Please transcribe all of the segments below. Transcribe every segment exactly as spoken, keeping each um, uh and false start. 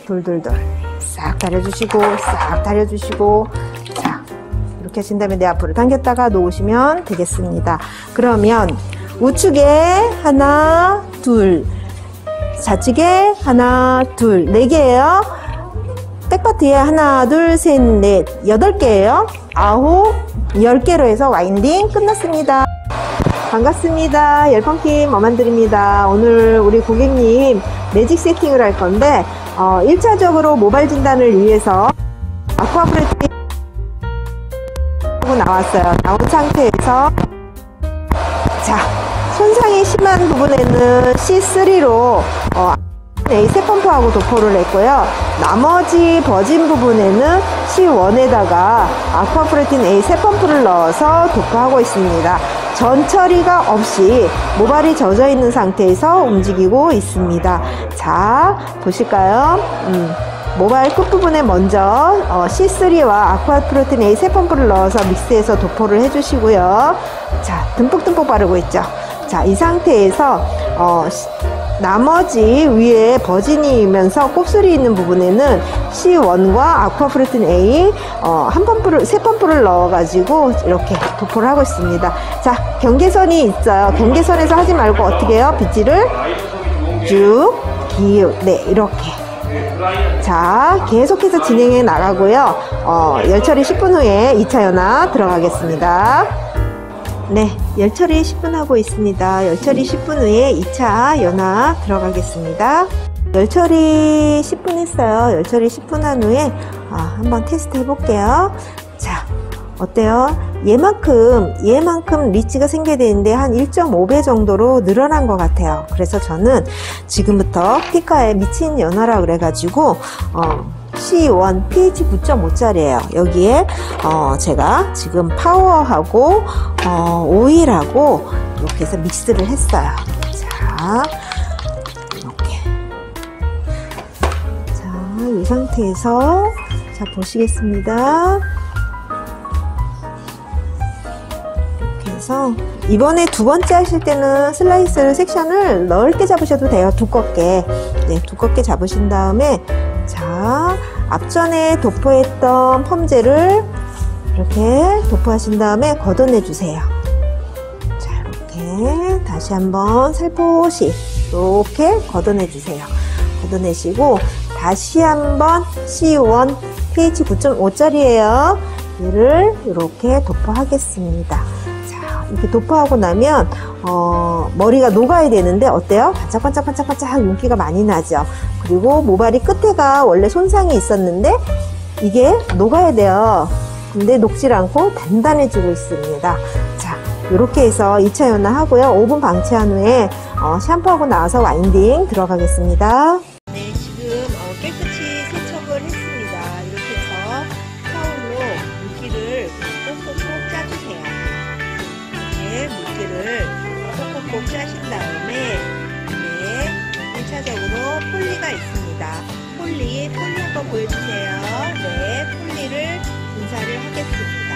돌돌돌 싹 다려주시고 싹 다려주시고, 자 이렇게 하신 다음에 내 앞으로 당겼다가 놓으시면 되겠습니다. 그러면 우측에 하나 둘, 좌측에 하나 둘, 네 개예요. 백파트에 하나 둘 셋 넷 여덟 개예요. 아홉 열 개로 해서 와인딩 끝났습니다. 반갑습니다. 열펑팀 엄한들입니다. 오늘 우리 고객님 매직 세팅을 할 건데 어, 일 차적으로 모발 진단을 위해서 아쿠아프레팅 하고 나왔어요. 나온 상태에서 자, 손상이 심한 부분에는 씨 쓰리로 어, 에이 세 펌프하고 도포를 했고요. 나머지 버진 부분에는 씨 원에다가 아쿠아프레틴 에이 세 펌프를 넣어서 도포하고 있습니다. 전 처리가 없이 모발이 젖어 있는 상태에서 움직이고 있습니다. 자, 보실까요? 음, 모발 끝부분에 먼저 어, 씨 쓰리와 아쿠아프레틴 에이 세 펌프를 넣어서 믹스해서 도포를 해주시고요. 자, 듬뿍듬뿍 바르고 있죠. 자, 이 상태에서 어, 나머지 위에 버진이면서 곱슬이 있는 부분에는 씨 원과 아쿠아프레틴 A 어, 한 펌프를 세 펌프를 넣어 가지고 이렇게 도포를 하고 있습니다. 자, 경계선이 있어요. 경계선에서 하지 말고 어떻게 해요? 빗질을 쭉 기우 네 이렇게. 자, 계속해서 진행해 나가고요. 어, 열처리 십 분 후에 이 차 연화 들어가겠습니다. 네, 열처리 십 분 하고 있습니다. 열처리 십 분 후에 이 차 연화 들어가겠습니다. 열처리 십 분 했어요. 열처리 십 분 한 후에 아, 한번 테스트 해볼게요. 자, 어때요? 얘만큼 얘만큼 리치가 생겨야 되는데 한 일 점 오 배 정도로 늘어난 것 같아요. 그래서 저는 지금부터 피카에 미친 연화라 그래가지고 어, 씨 원 피에이치 구 점 오 짜리예요. 여기에 어 제가 지금 파워하고 어 오일하고 이렇게 해서 믹스를 했어요. 자, 이렇게. 자, 이 상태에서 자 보시겠습니다. 이렇게 해서 이번에 두 번째 하실 때는 슬라이스 섹션을 넓게 잡으셔도 돼요. 두껍게. 네, 두껍게 잡으신 다음에 자, 앞전에 도포했던 펌젤을 이렇게 도포하신 다음에 걷어내 주세요. 자, 이렇게 다시 한번 살포시 이렇게 걷어내 주세요. 걷어내시고 다시 한번 씨 원 피에이치 구 점 오 짜리예요. 얘를 이렇게 도포하겠습니다. 이렇게 도포하고 나면 어, 머리가 녹아야 되는데 어때요? 반짝반짝반짝반짝 윤기가 많이 나죠. 그리고 모발이 끝에가 원래 손상이 있었는데 이게 녹아야 돼요. 근데 녹질 않고 단단해지고 있습니다. 자, 이렇게 해서 이 차 연화 하고요. 오 분 방치한 후에 어, 샴푸하고 나와서 와인딩 들어가겠습니다. 네, 지금 어, 깨끗이 세척을 했습니다. 이렇게 해서 타올로 물기를 콕콕콕 짜주세요. 물기를 콕콕콕 짜신 다음에 네, 일 차적으로 폴리가 있습니다. 폴리, 폴리 한번 보여주세요. 네, 폴리를 분사를 하겠습니다.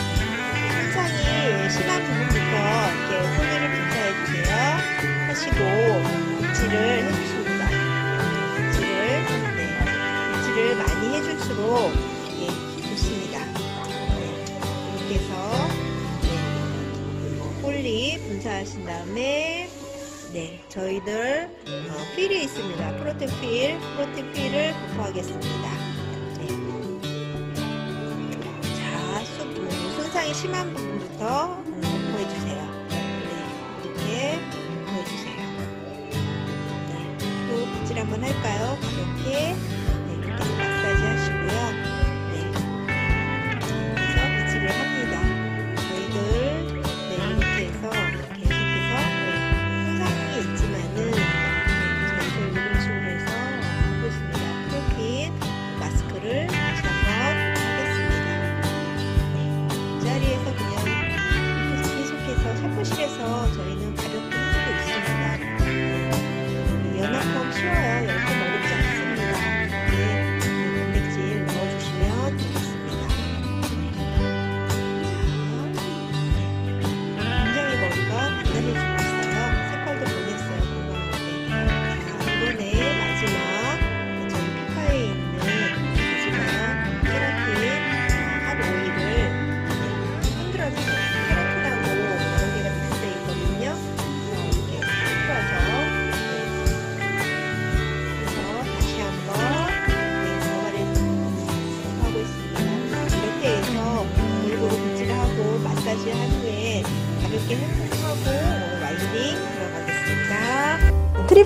손상이 심한 부분부터 이렇게 폴리를 분사해주세요. 하시고 빗질을 해주십니다. 빗질을, 네, 빗질을 많이 해줄수록 예, 좋습니다. 네, 이렇게 해서 폴리 분사하신 다음에 네, 저희들 어, 필이 있습니다. 프로틴 필, 프로틴 필을 도포하겠습니다. 네. 자, 수, 음, 손상이 심한 부분부터 음, 도포해주세요. 네, 이렇게 도포해주세요. 네, 또 빗질 한번 할까요? 이렇게 네, 이렇게 마사지 하시고요. 네, 그래서 빗질을 합니다. 저희들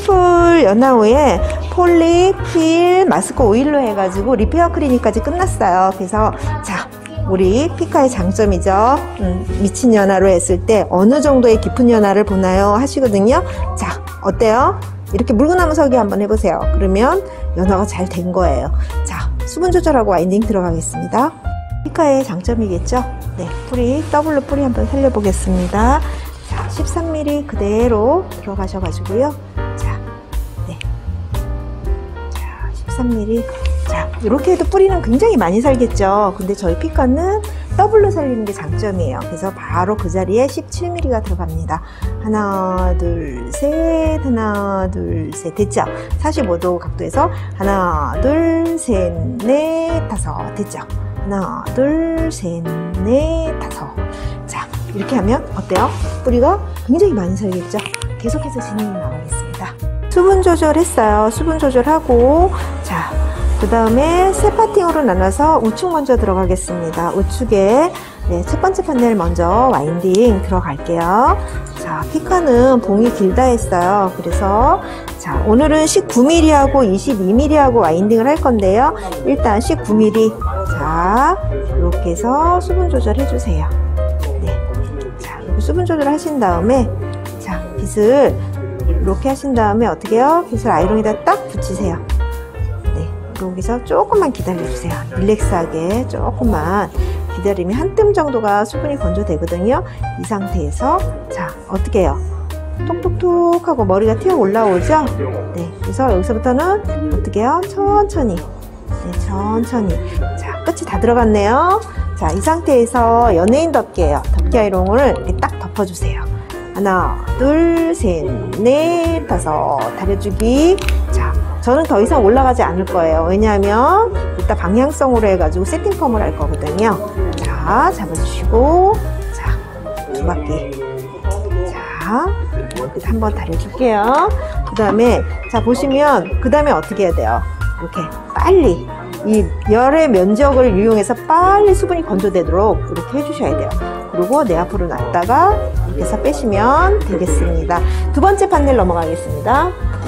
트리플 연화 후에 폴리, 필, 마스크 오일로 해가지고 리페어 클리닉까지 끝났어요. 그래서 자, 우리 피카의 장점이죠. 음, 미친 연화로 했을 때 어느 정도의 깊은 연화를 보나요? 하시거든요. 자, 어때요? 이렇게 물구나무 서기 한번 해보세요. 그러면 연화가 잘 된 거예요. 자, 수분 조절하고 와인딩 들어가겠습니다. 피카의 장점이겠죠? 네, 뿌리, 더블로 뿌리 한번 살려보겠습니다. 자, 십삼 밀리미터 그대로 들어가셔가지고요. 자, 네. 자, 십삼 밀리미터. 자, 이렇게 해도 뿌리는 굉장히 많이 살겠죠. 근데 저희 피카는 더블로 살리는 게 장점이에요. 그래서 바로 그 자리에 십칠 밀리미터가 들어갑니다. 하나, 둘, 셋, 하나, 둘, 셋. 됐죠? 사십오 도 각도에서 하나, 둘, 셋, 넷, 다섯. 됐죠? 하나, 둘, 셋, 넷, 다섯. 자, 이렇게 하면 어때요? 뿌리가 굉장히 많이 살겠죠? 계속해서 진행이 나가겠습니다. 수분 조절했어요. 수분 조절하고, 자, 그 다음에 세 파팅으로 나눠서 우측 먼저 들어가겠습니다. 우측에 네, 첫 번째 판넬 먼저 와인딩 들어갈게요. 자, 피카는 봉이 길다 했어요. 그래서 자, 오늘은 십구 밀리미터하고 이십이 밀리미터하고 와인딩을 할 건데요. 일단 십구 밀리미터. 자, 이렇게 해서 수분 조절 해주세요. 네. 자, 이렇게 수분 조절 하신 다음에 자, 빗을 이렇게 하신 다음에 어떻게 해요? 빗을 아이롱에다 딱 붙이세요. 여기서 조금만 기다려주세요. 릴렉스하게 조금만 기다리면 한 뜸 정도가 수분이 건조되거든요. 이 상태에서 자, 어떻게 해요? 톡톡톡 하고 머리가 튀어 올라오죠? 네, 그래서 여기서부터는 어떻게 해요? 천천히 네, 천천히. 자, 끝이 다 들어갔네요. 자, 이 상태에서 연예인 덮개예요. 덮개 아이롱을 이렇게 딱 덮어주세요. 하나, 둘, 셋, 넷, 다섯. 다려주기. 자, 저는 더 이상 올라가지 않을 거예요. 왜냐하면 이따 방향성으로 해가지고 세팅 펌을 할 거거든요. 자, 잡아주시고, 자, 두 바퀴. 자, 이렇게 한번 다려줄게요. 그 다음에, 자, 보시면, 그 다음에 어떻게 해야 돼요? 이렇게 빨리, 이 열의 면적을 이용해서 빨리 수분이 건조되도록 이렇게 해주셔야 돼요. 그리고 내 앞으로 놨다가 이렇게 해서 빼시면 되겠습니다. 두 번째 판넬 넘어가겠습니다.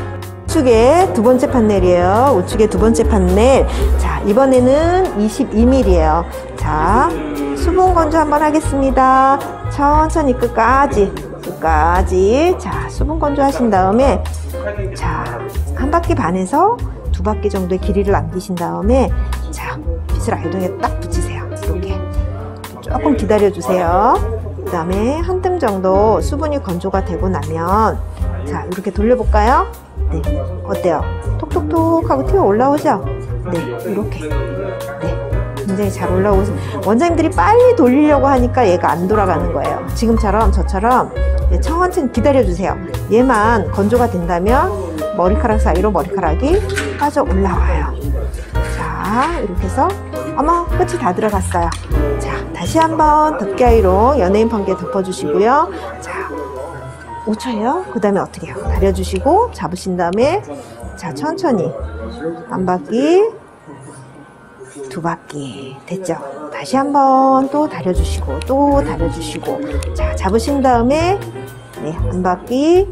우측에 두 번째 판넬이에요. 우측에 두 번째 판넬. 자, 이번에는 이십이 밀리미터예요. 자, 수분 건조 한번 하겠습니다. 천천히 끝까지, 끝까지. 자, 수분 건조 하신 다음에, 자, 한 바퀴 반에서 두 바퀴 정도의 길이를 남기신 다음에, 자, 빗을 아이롱에 딱 붙이세요. 이렇게. 조금 기다려주세요. 그 다음에 한 뜸 정도 수분이 건조가 되고 나면, 자, 이렇게 돌려볼까요? 네, 어때요? 톡톡톡 하고 튀어 올라오죠? 네, 이렇게. 네, 굉장히 잘 올라오고. 원장님들이 빨리 돌리려고 하니까 얘가 안 돌아가는 거예요. 지금처럼 저처럼 천천히 기다려주세요. 얘만 건조가 된다면 머리카락 사이로 머리카락이 빠져 올라와요. 자, 이렇게 해서 어머, 끝이 다 들어갔어요. 자, 다시 한번 덮개 아이롱 연예인 판개 덮어주시고요. 자, 오 초예요. 그 다음에 어떻게 해요? 다려주시고 잡으신 다음에 자, 천천히 한 바퀴, 두 바퀴. 됐죠? 다시 한번 또 다려주시고 또 다려주시고 자, 잡으신 다음에 네, 한 바퀴,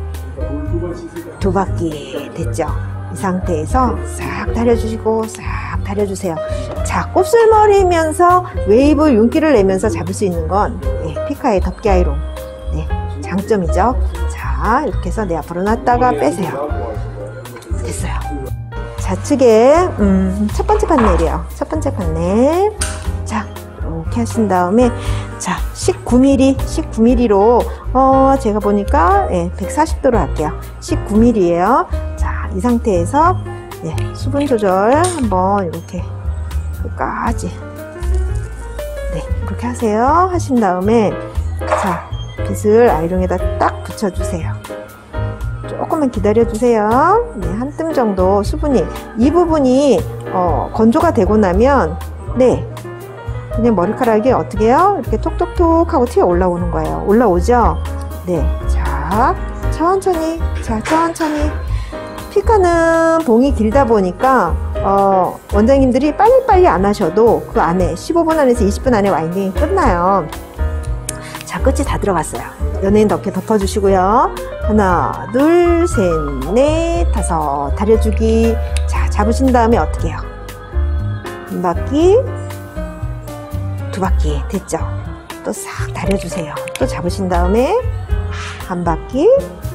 두 바퀴. 됐죠? 이 상태에서 싹 다려주시고 싹 다려주세요. 자, 곱슬머리면서 웨이브 윤기를 내면서 잡을 수 있는 건 네, 피카의 덮개 아이롱 네, 장점이죠. 자, 이렇게 해서 내 앞으로 놨다가 빼세요. 됐어요. 좌측에 음, 첫 번째 판넬이에요. 첫 번째 판넬. 자, 이렇게 하신 다음에 자, 십구 밀리미터, 십구 밀리미터로 어, 제가 보니까 예, 백사십 도로 할게요. 십구 밀리미터예요. 자, 이 상태에서 예, 수분 조절 한번 이렇게 끝까지 네, 이렇게 하세요. 하신 다음에 자, 빗을 아이롱에다 딱 붙여주세요. 조금만 기다려주세요. 네, 한 뜸 정도 수분이 이 부분이 어, 건조가 되고 나면 네, 그냥 머리카락이 어떻게 해요? 이렇게 톡톡톡 하고 튀어 올라오는 거예요. 올라오죠? 네, 자, 천천히, 자, 천천히. 피카는 봉이 길다 보니까 어, 원장님들이 빨리빨리 안 하셔도 그 안에 십오 분 안에서 이십 분 안에 와인딩이 끝나요. 자, 자, 끝이 다 들어갔어요. 연예인 덮개 덮어주시고요. 하나, 둘, 셋, 넷, 다섯. 다려주기. 자, 잡으신 다음에 어떻게 해요? 한 바퀴, 두 바퀴. 됐죠? 또 싹 다려주세요. 또 잡으신 다음에 한 바퀴,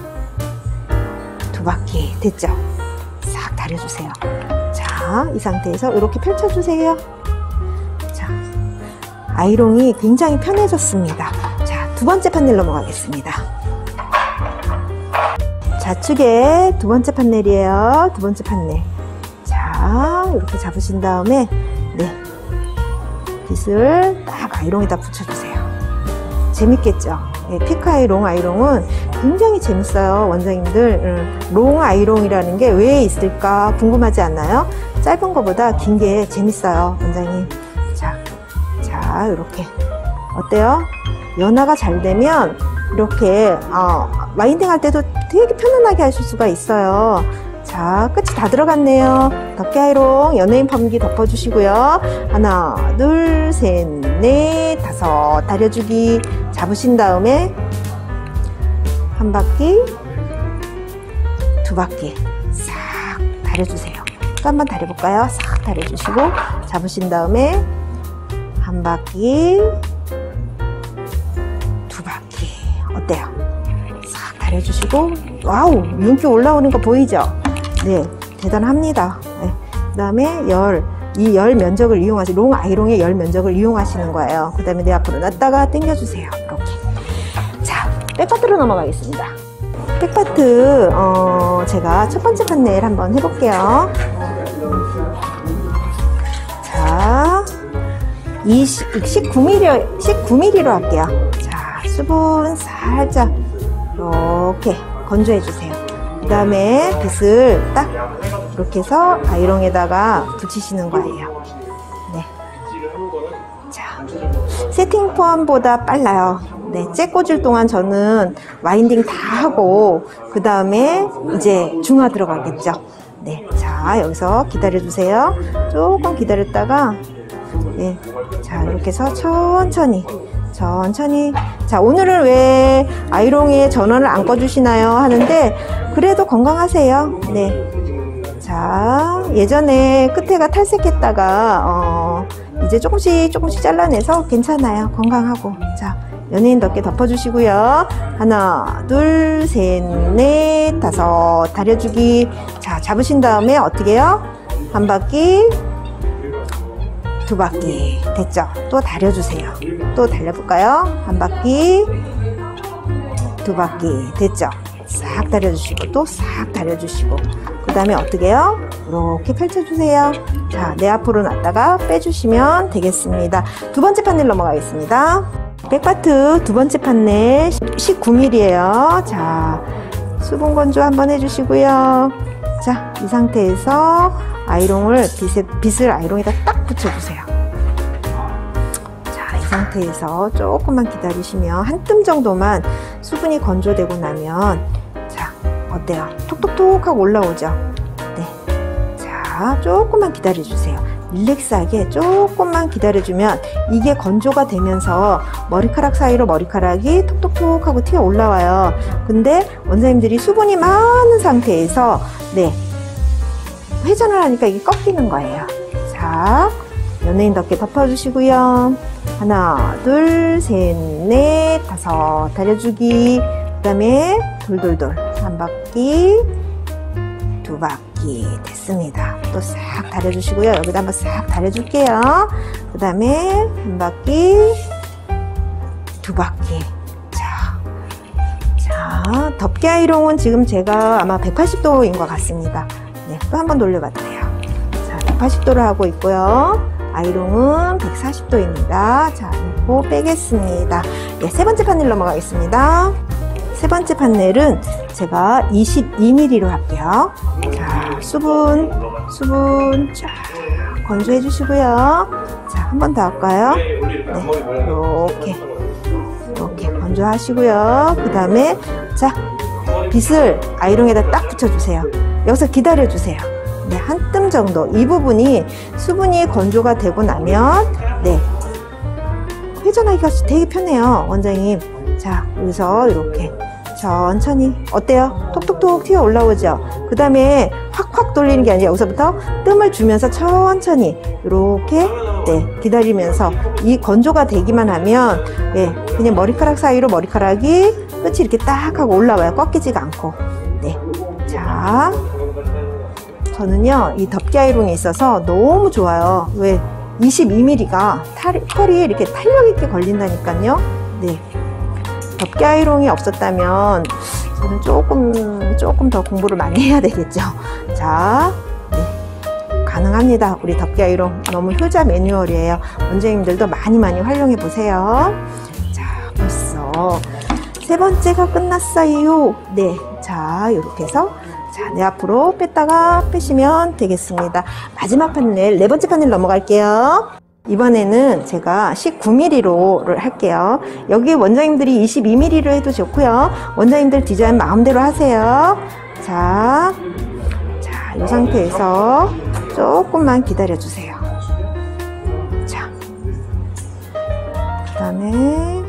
두 바퀴. 됐죠? 싹 다려주세요. 자, 이 상태에서 이렇게 펼쳐주세요. 자, 아이롱이 굉장히 편해졌습니다. 자, 두 번째 판넬 넘어가겠습니다. 좌측에 두 번째 판넬이에요. 두 번째 판넬. 자, 이렇게 잡으신 다음에 네, 빗을 딱 아이롱에다 붙여주세요. 재밌겠죠? 네, 피크 아이롱, 아이롱은 굉장히 재밌어요. 원장님들 음, 롱 아이롱이라는 게 왜 있을까 궁금하지 않나요? 짧은 것보다 긴 게 재밌어요, 원장님. 자, 자, 이렇게 어때요? 연화가 잘 되면 이렇게 어, 와인딩 할 때도 되게 편안하게 하실 수가 있어요. 자, 끝이 다 들어갔네요. 덮개 아이롱 연예인 펌기 덮어주시고요. 하나, 둘, 셋, 넷, 다섯. 다려주기. 잡으신 다음에 한 바퀴, 두 바퀴 싹 다려주세요. 또 한번 다려볼까요? 싹 다려주시고 잡으신 다음에 한 바퀴, 두 바퀴. 어때요? 싹 다려주시고 와우, 윤기 올라오는 거 보이죠? 네, 대단합니다. 네. 그 다음에 열, 이 열 면적을 이용하시, 롱 아이롱의 열 면적을 이용하시는 거예요. 그 다음에 내 앞으로 놨다가 당겨주세요. 이렇게. 자, 백파트로 넘어가겠습니다. 백파트, 어, 제가 첫 번째 판넬 한번 해볼게요. 자, 십구 밀리미터, 십구 밀리미터로 할게요. 자, 수분 살짝 이렇게 건조해주세요. 그 다음에 빗을 딱 이렇게 해서 아이롱에다가 붙이시는 거예요. 네. 자, 세팅 펌보다 빨라요. 네, 째 꽂을 동안 저는 와인딩 다 하고 그 다음에 이제 중화 들어가겠죠. 네, 자, 여기서 기다려주세요. 조금 기다렸다가 네, 자, 이렇게 해서 천천히 천천히. 자, 오늘은 왜 아이롱에 전원을 안 꺼주시나요? 하는데 그래도 건강하세요. 네. 자, 예전에 끝에가 탈색했다가 어, 이제 조금씩 조금씩 잘라내서 괜찮아요. 건강하고. 자, 연예인 덮개 덮어주시고요. 하나, 둘, 셋, 넷, 다섯. 다려주기. 자, 잡으신 다음에 어떻게 해요? 한 바퀴, 두 바퀴. 됐죠? 또 다려주세요. 또 달려볼까요? 한 바퀴, 두 바퀴. 됐죠? 싹 다려주시고 또 싹 다려주시고 그 다음에 어떻게 해요? 이렇게 펼쳐주세요. 자, 내 앞으로 놨다가 빼주시면 되겠습니다. 두 번째 판넬 넘어가겠습니다. 백파트 두 번째 판넬 십구 밀리미터예요. 자, 수분 건조 한번 해주시고요. 자, 이 상태에서 아이롱을 빗에, 빗을 아이롱에다 딱 붙여주세요. 자, 이 상태에서 조금만 기다리시면 한 뜸 정도만 수분이 건조되고 나면 자, 어때요? 톡톡톡 하고 올라오죠? 네. 자, 조금만 기다려주세요. 릴렉스하게 조금만 기다려주면 이게 건조가 되면서 머리카락 사이로 머리카락이 톡톡톡 하고 튀어 올라와요. 근데 원장님들이 수분이 많은 상태에서 네, 회전을 하니까 이게 꺾이는 거예요. 자, 연예인 덮개 덮어주시고요. 하나, 둘, 셋, 넷, 다섯. 다려주기. 그 다음에 돌돌돌 한 바퀴, 두 바퀴. 됐습니다. 또 싹 다려주시고요. 여기다 한번 싹 다려줄게요. 그 다음에 한 바퀴, 두 바퀴. 자, 자, 덮개 아이롱은 지금 제가 아마 백팔십 도인 것 같습니다. 네, 또 한번 돌려봤대요. 자, 백팔십 도로 하고 있고요. 아이롱은 백사십 도입니다. 자, 이거 빼겠습니다. 네, 세 번째 판넬 넘어가겠습니다. 세 번째 판넬은 제가 이십이 밀리미터로 할게요. 자, 수분, 수분 쫙 건조해 주시고요. 자, 한 번 더 할까요? 네, 이렇게, 이렇게 건조하시고요. 그 다음에, 자, 빗을 아이롱에다 딱 붙여주세요. 여기서 기다려주세요. 네, 한 뜸 정도. 이 부분이 수분이 건조가 되고 나면, 네, 회전하기가 되게 편해요, 원장님. 자, 여기서 이렇게 천천히 어때요? 톡톡톡 튀어 올라오죠? 그 다음에 확확 돌리는 게 아니라 여기서부터 뜸을 주면서 천천히 이렇게 네, 기다리면서 이 건조가 되기만 하면 네, 그냥 머리카락 사이로 머리카락이 끝이 이렇게 딱 하고 올라와요. 꺾이지가 않고. 네, 자, 저는요 이 덮개 아이롱이 있어서 너무 좋아요. 왜? 이십이 밀리미터가 털이 이렇게 탄력 있게 걸린다니까요. 네, 덮개 아이롱이 없었다면 저는 조금 조금 더 공부를 많이 해야 되겠죠. 자, 네, 가능합니다. 우리 덮개 아이롱 너무 효자 매뉴얼이에요. 원장님들도 많이 많이 활용해 보세요. 자, 벌써 세 번째가 끝났어요. 네, 자, 이렇게 해서 자, 내 앞으로 뺐다가 빼시면 되겠습니다. 마지막 판넬, 네 번째 판넬 넘어갈게요. 이번에는 제가 십구 밀리미터를 할게요. 여기 원장님들이 이십이 밀리미터로 해도 좋고요. 원장님들 디자인 마음대로 하세요. 자, 자, 이 상태에서 조금만 기다려 주세요. 자, 그 다음에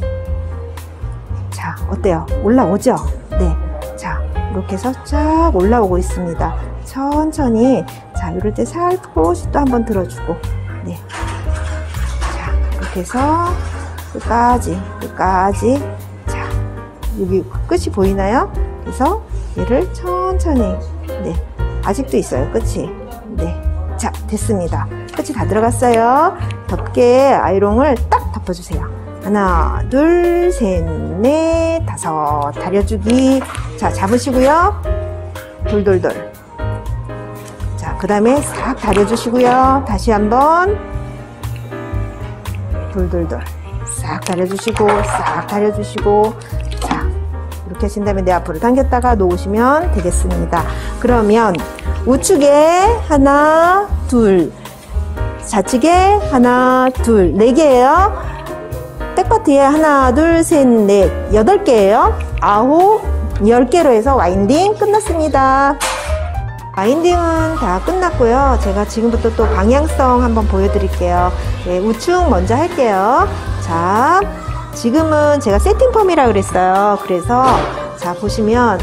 자, 어때요? 올라오죠? 네. 자, 이렇게 해서 쫙 올라오고 있습니다. 천천히. 자, 이럴 때 살포시 또 한번 들어주고. 네. 자, 이렇게 해서 끝까지, 끝까지. 자, 여기 끝이 보이나요? 그래서 얘를 천천히. 네. 아직도 있어요, 끝이. 네. 자, 됐습니다. 끝이 다 들어갔어요. 덮개 아이롱을 딱 덮어주세요. 하나, 둘, 셋, 넷, 다섯. 다려주기. 자, 잡으시고요. 돌돌돌. 자, 그 다음에 싹 다려주시고요. 다시 한번. 돌돌돌. 싹 다려주시고, 싹 다려주시고. 자, 이렇게 하신 다음에 내 앞으로 당겼다가 놓으시면 되겠습니다. 그러면 우측에 하나, 둘. 좌측에 하나, 둘. 네 개예요. 백파트에 하나, 둘, 셋, 넷, 여덟 개예요. 아홉, 열 개로 해서 와인딩 끝났습니다. 와인딩은 다 끝났고요. 제가 지금부터 또 방향성 한번 보여드릴게요. 네, 우측 먼저 할게요. 자, 지금은 제가 세팅 펌이라 그랬어요. 그래서 자, 보시면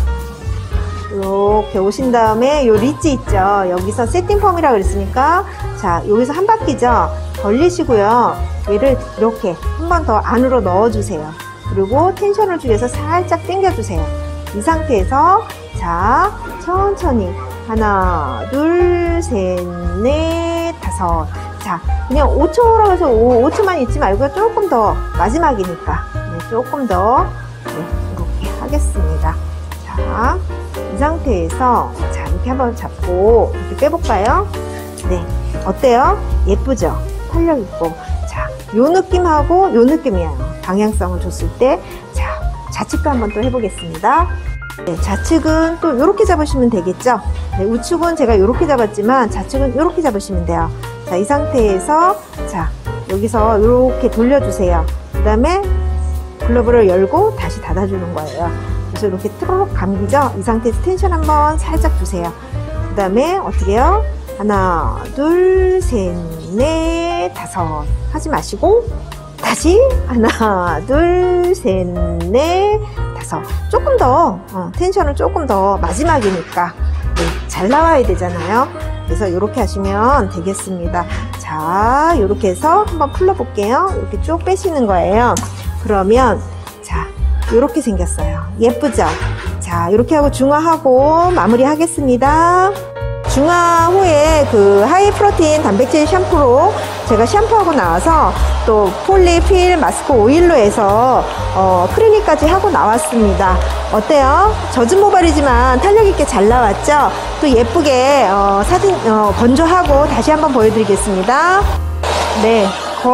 이렇게 오신 다음에 요 리치 있죠. 여기서 세팅 펌이라 그랬으니까 자, 여기서 한 바퀴죠. 벌리시고요. 얘를 이렇게 한 번 더 안으로 넣어주세요. 그리고 텐션을 주기 위해서 살짝 당겨주세요. 이 상태에서 자, 천천히 하나, 둘, 셋, 넷, 다섯. 자, 그냥 오 초라고 해서 오 초만 있지 말고 조금 더 마지막이니까 네, 조금 더 네, 이렇게 하겠습니다. 자, 이 상태에서 자, 이렇게 한번 잡고 이렇게 빼볼까요? 네, 어때요? 예쁘죠? 탄력 있고. 자, 요 느낌하고 요 느낌이에요. 방향성을 줬을 때. 자, 좌측도 한번 또 해보겠습니다. 네, 좌측은 또 이렇게 잡으시면 되겠죠? 네, 우측은 제가 이렇게 잡았지만 좌측은 이렇게 잡으시면 돼요. 자, 이 상태에서 자, 여기서 이렇게 돌려주세요. 그 다음에 글러브를 열고 다시 닫아주는 거예요. 그래서 이렇게 트로록 감기죠? 이 상태에서 텐션 한번 살짝 주세요. 그 다음에 어떻게 해요? 하나, 둘, 셋, 넷, 다섯. 하지 마시고 다시 하나, 둘, 셋, 넷, 다섯. 조금 더 어, 텐션을 조금 더 마지막이니까 네, 잘 나와야 되잖아요. 그래서 이렇게 하시면 되겠습니다. 자, 이렇게 해서 한번 풀러 볼게요. 이렇게 쭉 빼시는 거예요. 그러면 자, 이렇게 생겼어요. 예쁘죠? 자, 이렇게 하고 중화하고 마무리 하겠습니다. 중화 후에 그 하이 프로틴 단백질 샴푸로 제가 샴푸하고 나와서 또 폴리필 마스크 오일로 해서 어, 크리닉까지 하고 나왔습니다. 어때요? 젖은 모발이지만 탄력 있게 잘 나왔죠? 또 예쁘게 어, 사진 어, 건조하고 다시 한번 보여드리겠습니다. 네,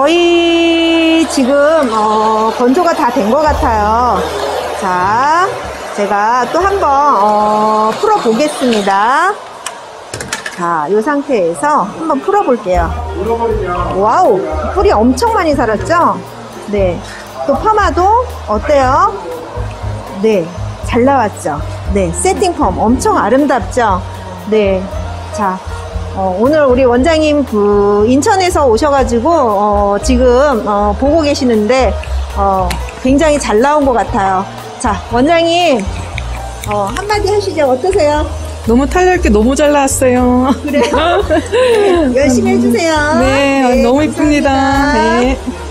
거의 지금 어, 건조가 다 된 것 같아요. 자, 제가 또 한번 어, 풀어 보겠습니다. 자, 이 상태에서 한번 풀어볼게요. 와우, 뿔이 엄청 많이 살았죠? 네. 또 파마도 어때요? 네, 잘 나왔죠? 네, 세팅 펌 엄청 아름답죠? 네. 자, 어, 오늘 우리 원장님 그 인천에서 오셔가지고 어, 지금 어, 보고 계시는데 어, 굉장히 잘 나온 것 같아요. 자, 원장님, 어, 한마디 하시죠. 어떠세요? 너무 탄력있게 너무 잘 나왔어요. 그래요? 네, 열심히 해주세요. 네, 너무 감사합니다. 이쁩니다. 네.